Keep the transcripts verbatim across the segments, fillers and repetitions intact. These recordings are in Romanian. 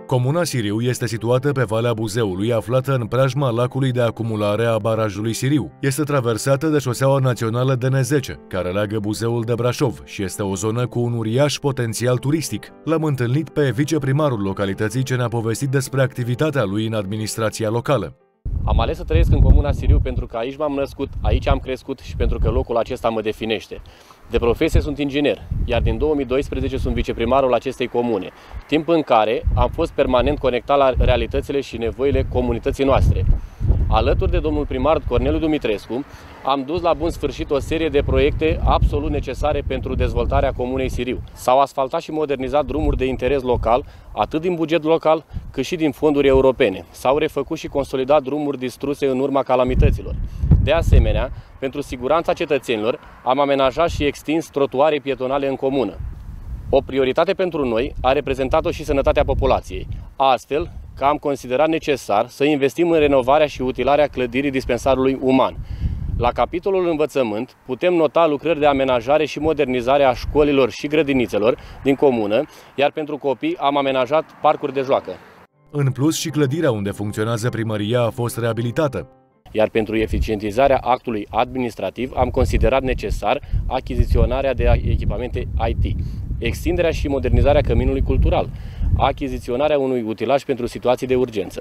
Comuna Siriu este situată pe Valea Buzeului, aflată în preajma lacului de acumulare a barajului Siriu. Este traversată de șoseaua națională D N zece, care leagă Buzeul de Brașov și este o zonă cu un uriaș potențial turistic. L-am întâlnit pe viceprimarul localității, ce ne-a povestit despre activitatea lui în administrația locală. Am ales să trăiesc în Comuna Siriu pentru că aici m-am născut, aici am crescut și pentru că locul acesta mă definește. De profesie sunt inginer, iar din două mii doisprezece sunt viceprimarul acestei comune, timp în care am fost permanent conectat la realitățile și nevoile comunității noastre. Alături de domnul primar Corneliu Dumitrescu, am dus la bun sfârșit o serie de proiecte absolut necesare pentru dezvoltarea Comunei Siriu. S-au asfaltat și modernizat drumuri de interes local, atât din buget local, cât și din fonduri europene. S-au refăcut și consolidat drumuri distruse în urma calamităților. De asemenea, pentru siguranța cetățenilor, am amenajat și extins trotuare pietonale în comună. O prioritate pentru noi a reprezentat-o și sănătatea populației. Astfel, că am considerat necesar să investim în renovarea și utilarea clădirii dispensarului uman. La capitolul învățământ putem nota lucrări de amenajare și modernizare a școlilor și grădinițelor din comună, iar pentru copii am amenajat parcuri de joacă. În plus, și clădirea unde funcționează primăria a fost reabilitată. Iar pentru eficientizarea actului administrativ am considerat necesar achiziționarea de echipamente I T, extinderea și modernizarea căminului cultural, achiziționarea unui utilaj pentru situații de urgență.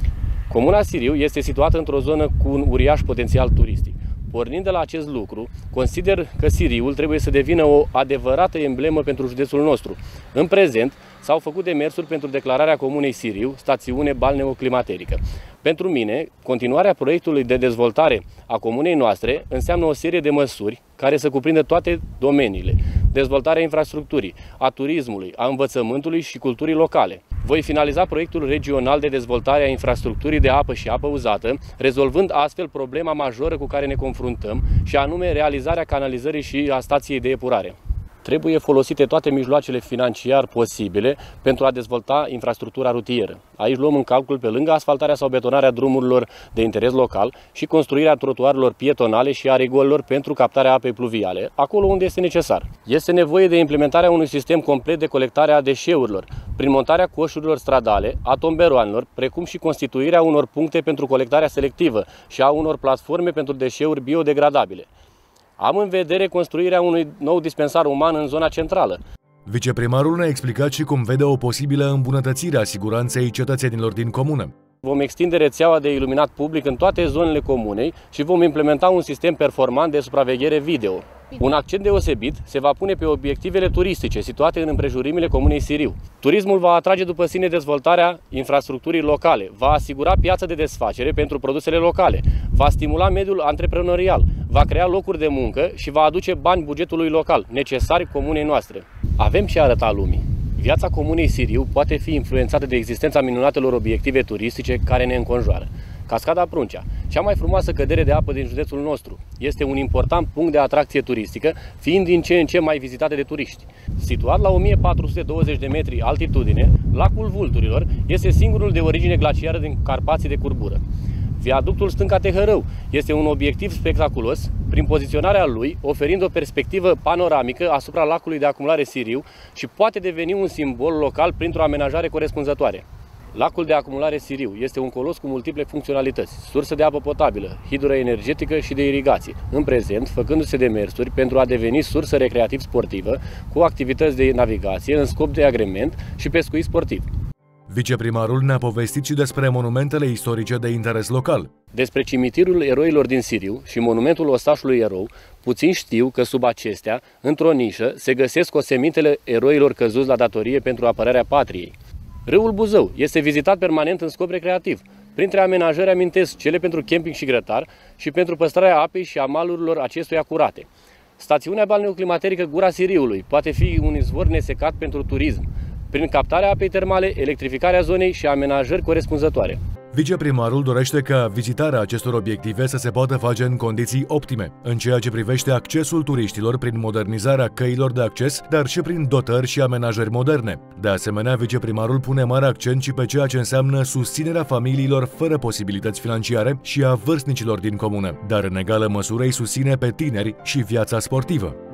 Comuna Siriu este situată într-o zonă cu un uriaș potențial turistic. Pornind de la acest lucru, consider că Siriul trebuie să devină o adevărată emblemă pentru județul nostru. În prezent, s-au făcut demersuri pentru declararea Comunei Siriu, stațiune balneoclimaterică. Pentru mine, continuarea proiectului de dezvoltare a comunei noastre înseamnă o serie de măsuri care să cuprindă toate domeniile: dezvoltarea infrastructurii, a turismului, a învățământului și culturii locale. Voi finaliza proiectul regional de dezvoltare a infrastructurii de apă și apă uzată, rezolvând astfel problema majoră cu care ne confruntăm, și anume realizarea canalizării și a stației de epurare. Trebuie folosite toate mijloacele financiare posibile pentru a dezvolta infrastructura rutieră. Aici luăm în calcul, pe lângă asfaltarea sau betonarea drumurilor de interes local, și construirea trotuarelor pietonale și a rigolilor pentru captarea apei pluviale, acolo unde este necesar. Este nevoie de implementarea unui sistem complet de colectare a deșeurilor, prin montarea coșurilor stradale, a tomberoanelor, precum și constituirea unor puncte pentru colectarea selectivă și a unor platforme pentru deșeuri biodegradabile. Am în vedere construirea unui nou dispensar uman în zona centrală. Viceprimarul ne-a explicat și cum vede o posibilă îmbunătățire a siguranței cetățenilor din comună. Vom extinde rețeaua de iluminat public în toate zonele comunei și vom implementa un sistem performant de supraveghere video. Un accent deosebit se va pune pe obiectivele turistice situate în împrejurimile Comunei Siriu. Turismul va atrage după sine dezvoltarea infrastructurii locale, va asigura piața de desfacere pentru produsele locale, va stimula mediul antreprenorial, va crea locuri de muncă și va aduce bani bugetului local, necesari comunei noastre. Avem ce arăta lumii. Viața Comunei Siriu poate fi influențată de existența minunatelor obiective turistice care ne înconjoară. Cascada Pruncea, cea mai frumoasă cădere de apă din județul nostru, este un important punct de atracție turistică, fiind din ce în ce mai vizitate de turiști. Situat la o mie patru sute douăzeci de metri altitudine, lacul Vulturilor este singurul de origine glaciară din Carpații de curbură. Viaductul Stânca Tehărău este un obiectiv spectaculos, prin poziționarea lui, oferind o perspectivă panoramică asupra lacului de acumulare Siriu, și poate deveni un simbol local printr-o amenajare corespunzătoare. Lacul de acumulare Siriu este un colos cu multiple funcționalități: sursă de apă potabilă, hidroenergetică și de irigație, în prezent făcându-se demersuri pentru a deveni sursă recreativ-sportivă, cu activități de navigație în scop de agrement și pescuit sportiv. Viceprimarul ne-a povestit și despre monumentele istorice de interes local. Despre cimitirul eroilor din Siriu și monumentul ostașului erou, puțin știu că sub acestea, într-o nișă, se găsesc osemintele eroilor căzuți la datorie pentru apărarea patriei. Râul Buzău este vizitat permanent în scop recreativ. Printre amenajări amintesc cele pentru camping și grătar și pentru păstrarea apei și a malurilor acestuia curate. Stațiunea balneoclimaterică Gura Siriului poate fi un izvor nesecat pentru turism, prin captarea apei termale, electrificarea zonei și amenajări corespunzătoare. Viceprimarul dorește ca vizitarea acestor obiective să se poată face în condiții optime, în ceea ce privește accesul turiștilor prin modernizarea căilor de acces, dar și prin dotări și amenajări moderne. De asemenea, viceprimarul pune mare accent și pe ceea ce înseamnă susținerea familiilor fără posibilități financiare și a vârstnicilor din comună, dar în egală măsură îi susține pe tineri și viața sportivă.